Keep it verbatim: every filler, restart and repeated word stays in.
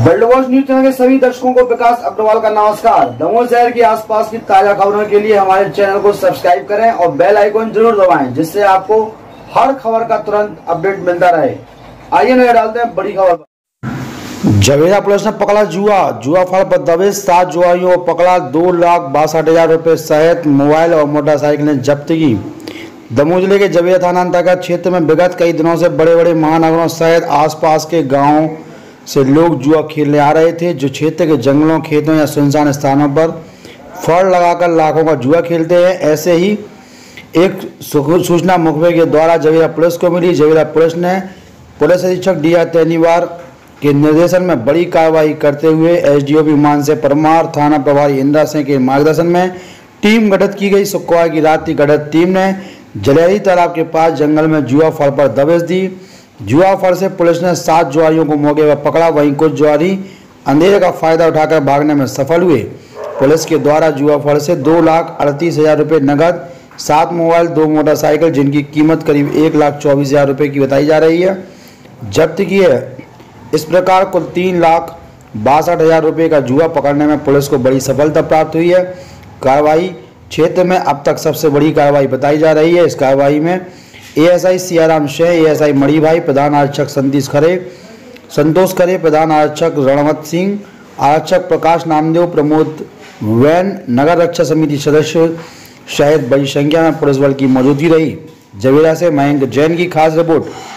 World watch news channel के सभी दर्शकों को विकास अग्रवाल का नमस्कार। दमोह शहर के आसपास की ताजा खबरों के लिए हमारे चैनल को सब्सक्राइब करें और बेल आइकन जरूर दबाएं, जिससे आपको हर खबर का तुरंत अपडेट मिलता रहे। आइए नजर डालते हैं बड़ी खबर पर। जवेरा पुलिस ने पकड़ा जुआ जुआ फाड़ पर दबिश, सात जुआरियों को पकड़ा। दो लाख बासठ हजार रुपए सहित मोबाइल और मोटरसाइकिलें जब्त की। दमोह जिले के जवेरा थाना अंतर्गत क्षेत्र में विगत कई दिनों से बड़े बड़े महानगरों सहित आसपास के गांवों से लोग जुआ खेलने आ रहे थे, जो क्षेत्र के जंगलों, खेतों या सुनसान स्थानों पर फड़ लगाकर लाखों का जुआ खेलते हैं। ऐसे ही एक सूचना मुखबिर के द्वारा जवेरा पुलिस को मिली। जवेरा पुलिस ने पुलिस अधीक्षक डी आर तेनीवार के निर्देशन में बड़ी कार्रवाई करते हुए एसडीओपी मानसे परमार, थाना प्रभारी इंदिरा सिंह के मार्गदर्शन में टीम गठित की गई। शुक्रवार की रात की गठित टीम ने जलेहरी तालाब के पास जंगल में जुआ फड़ पर दबिश दी। जुआ फड़ से पुलिस ने सात जुआरियों को मौके पर पकड़ा। वहीं कुछ जुआरी अंधेरे का फायदा उठाकर भागने में सफल हुए। पुलिस के द्वारा जुआ फड़ से दो लाख अड़तीस हजार रुपये नकद, सात मोबाइल, दो मोटरसाइकिल जिनकी कीमत करीब एक लाख चौबीस हजार रुपये की बताई जा रही है, जब्त की है। इस प्रकार कुल तीन लाख बासठ हजार रुपये का जुआ पकड़ने में पुलिस को बड़ी सफलता प्राप्त हुई है। कार्रवाई क्षेत्र में अब तक सबसे बड़ी कार्रवाई बताई जा रही है। इस कार्रवाई में एएसआई सियाराम शेह, एएसआई मणि भाई, प्रधान आरक्षक संतोष खरे संतोष खरे प्रधान आरक्षक रणवत सिंह, आरक्षक प्रकाश नामदेव, प्रमोद वैन, नगर रक्षा समिति सदस्य सहित बड़ी संख्या में पुलिस बल की मौजूदगी रही। जवेरा से मयंक जैन की खास रिपोर्ट।